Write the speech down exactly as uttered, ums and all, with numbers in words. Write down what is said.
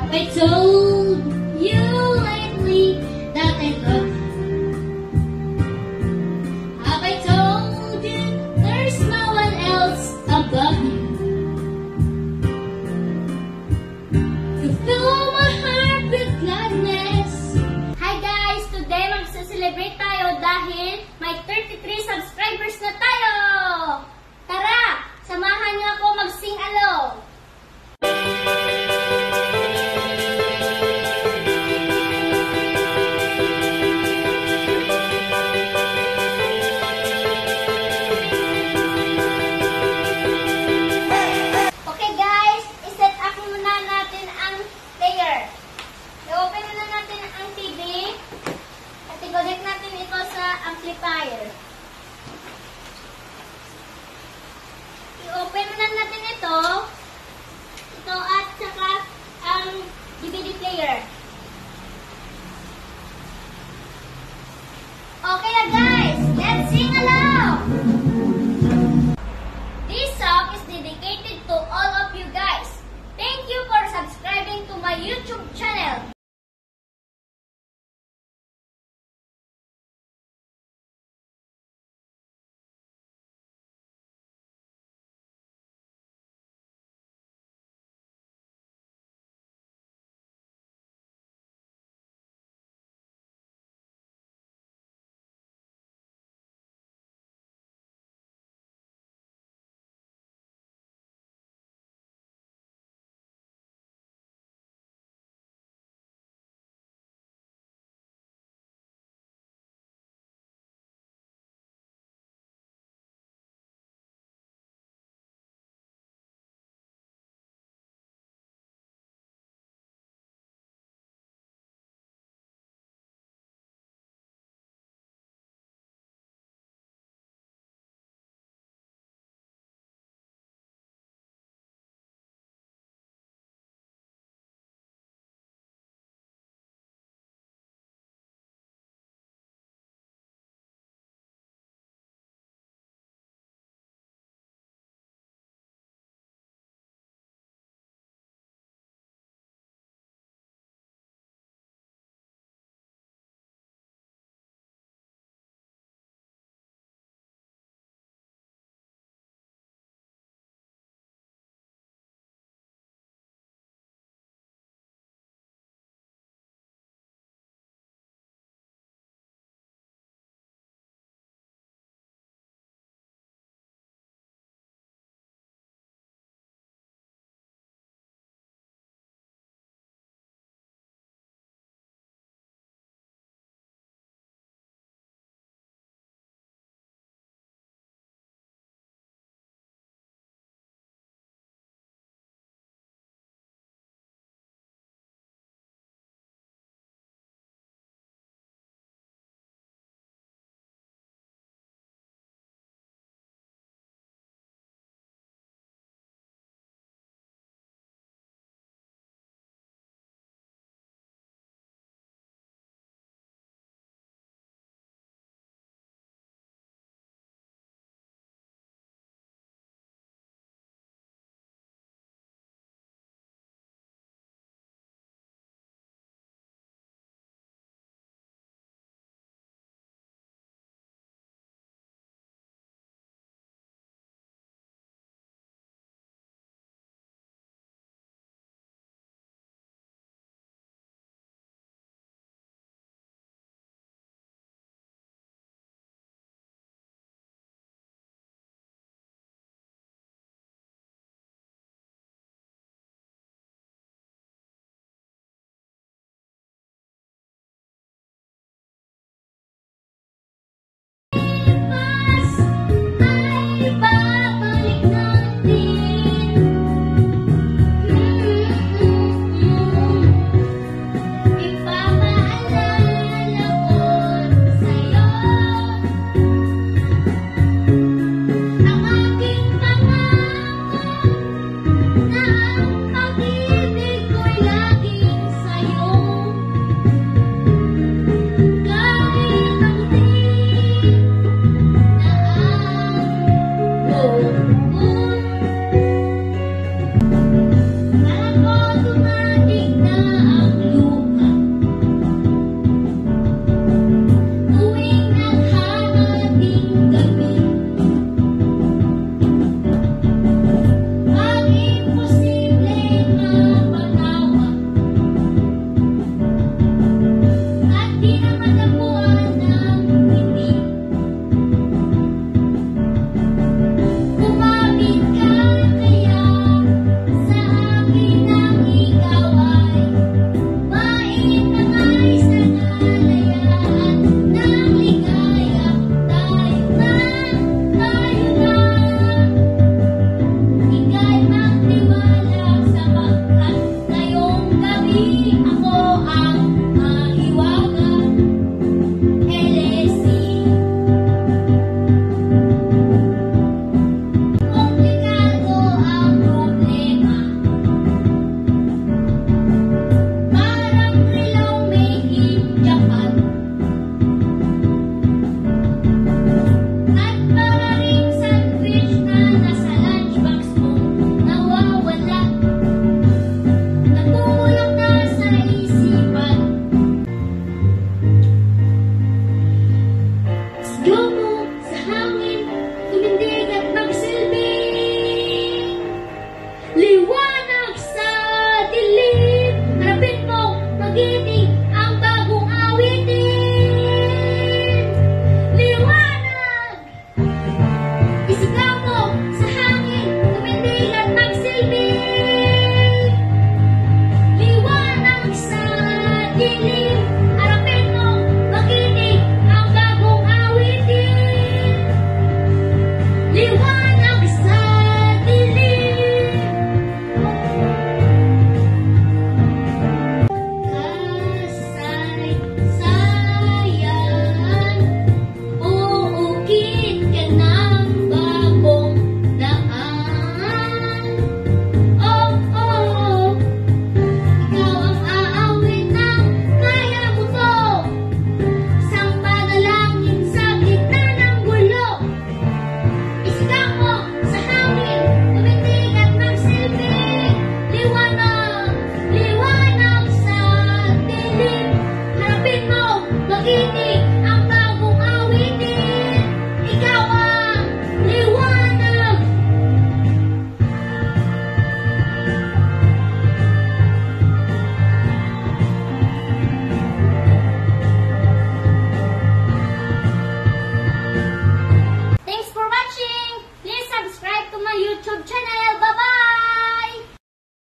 I told you lately that I love you? Have I told you there's no one else above you? You fill my heart with gladness. Hi guys! Today magsa-celebrate tayo dahil may thirty-three subscribers na tayo! Tara! Samahan niyo ako mag-sing along! I-connect natin ito sa amplifier. I-open muna natin ito. Ito at saka ang D V D player. Okay na guys, let's sing along! This song is dedicated to all of you guys. Thank you for subscribing to my YouTube channel.